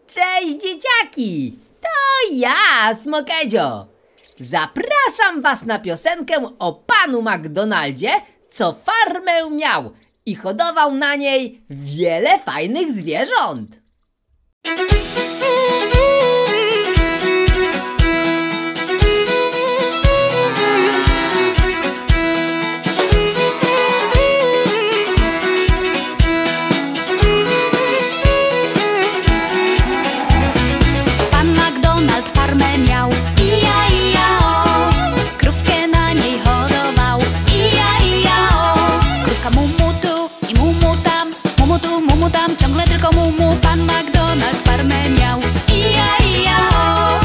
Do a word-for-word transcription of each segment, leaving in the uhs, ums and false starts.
Cześć dzieciaki! To ja, Smokedzio! Zapraszam was na piosenkę o panu McDonaldzie, co farmę miał i hodował na niej wiele fajnych zwierząt. Tam ciągle tylko mu mu pan McDonald farmę miał. Ija, ija, o.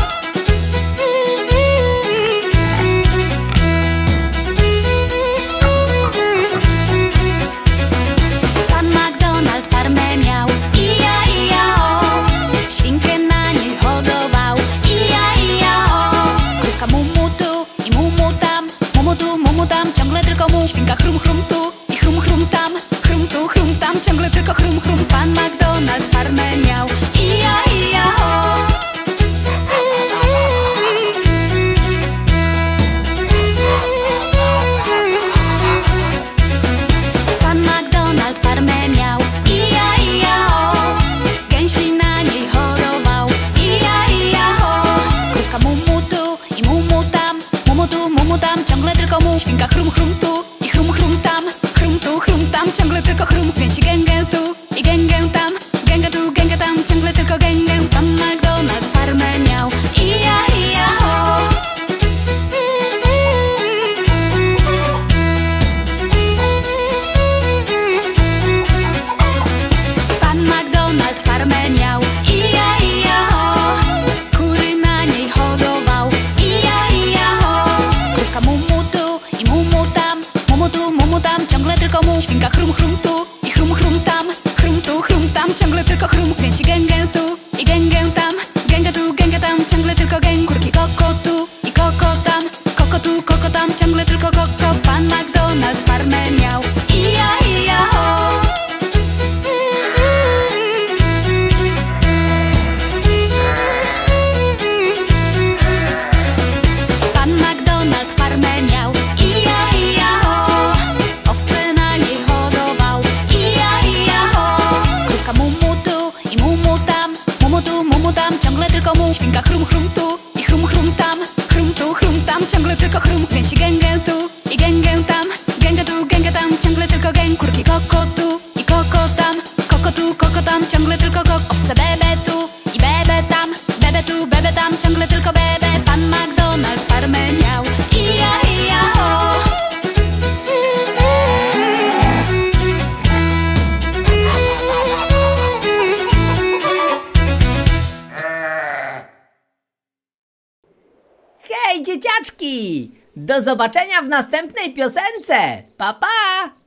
Pan McDonald farmę miał. Ija, ija, o. Świnkę na niej hodował. Ija, ija, o. Krówka mu mu tu i mu mu tam. Mu mu tu, mu mu tam, ciągle tylko mu. Świnka chrum chrum tu i chrum chrum tam. Chrum tu, chrum tam, ciągle tylko chrum chrum. Pan McDonald farmę miał. Ija, ija, o. Pan McDonald farmę miał. Ija, ija, o. Gęsi na niej hodował. Ija, ija, o. Krówka mu mu tu i mu mu tam. Mu mu tu, mu mu tam, ciągle tylko mu. Świnka chrum chrum tu i chrum chrum tam. Chrum tu, chrum tam, ciągle tylko chrum. Gęsi gęgę tu i gęgę tam. Gęga tu, gęga tam, ciągle tylko gęgę. Pan McDonald farmę miał. Ija, ija, o. Pan McDonald farmę miał. Ija, ija, o. Kury na niej hodował. Ija, ija, o. Krówka mu mu tu i mu mu tam. Mu mu tu, mu mu tam, ciągle tylko mu. Świnka chrum chrum tu i chrum chrum tam. Chrum tu, chrum tam, ciągle tylko chrum. Gęsi gęgę tu i gęgę tam. Gęga tu, gęga tam, ciągle tylko gęg. Kurki koko tu i koko tam. Koko tu, koko tam, ciągle tylko koko. Pan McDonald farmę miał. Ija, ija, o. Pan McDonald farmę miał. Ija, ija, o. Owce na niej hodował. Ija, ija, o. Krówka mu mu tu i mu mu tam. Mu mu tu, mu mu tam, ciągle tylko mu. Świnka chrum chrum tu i chrum chrum tam. Chrum tu, chrum tam, ciągle tylko chrum. Gęsi gęgę tu i gęgę tam. Gęga tu, gęga tam, ciągle tylko gęg. Kurki koko tu i koko tam. Koko tu, koko tam, ciągle tylko koko. Owce bebe tu i bebe tam. Bebe tu, bebe tam, ciągle tylko bebe. Pan McDonald farmę miał. Ija, ija, o. Hej dzieciaczki! Do zobaczenia w następnej piosence! Pa, pa!